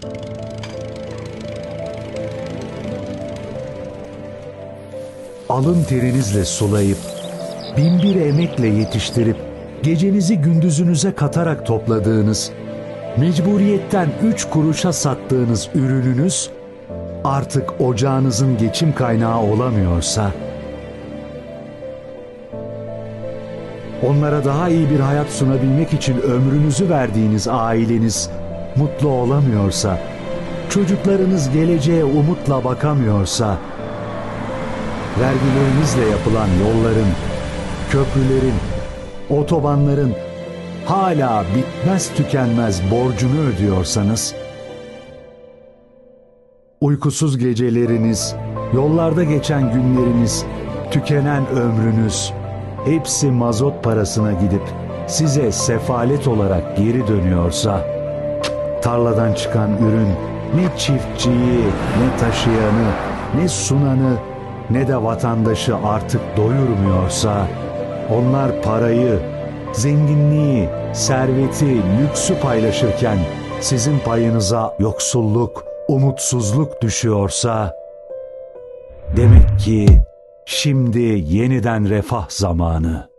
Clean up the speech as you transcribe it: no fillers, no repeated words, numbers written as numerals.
Alın terinizle sulayıp, binbir emekle yetiştirip, gecenizi gündüzünüze katarak topladığınız, mecburiyetten 3 kuruşa sattığınız ürününüz, artık ocağınızın geçim kaynağı olamıyorsa, onlara daha iyi bir hayat sunabilmek için ömrünüzü verdiğiniz aileniz mutlu olamıyorsa, çocuklarınız geleceğe umutla bakamıyorsa, vergilerinizle yapılan yolların, köprülerin, otobanların hala bitmez tükenmez borcunu ödüyorsanız, uykusuz geceleriniz, yollarda geçen günleriniz, tükenen ömrünüz, hepsi mazot parasına gidip size sefalet olarak geri dönüyorsa, tarladan çıkan ürün ne çiftçiyi, ne taşıyanı, ne sunanı, ne de vatandaşı artık doyurmuyorsa, onlar parayı, zenginliği, serveti, lüksü paylaşırken sizin payınıza yoksulluk, umutsuzluk düşüyorsa, demek ki şimdi yeniden refah zamanı.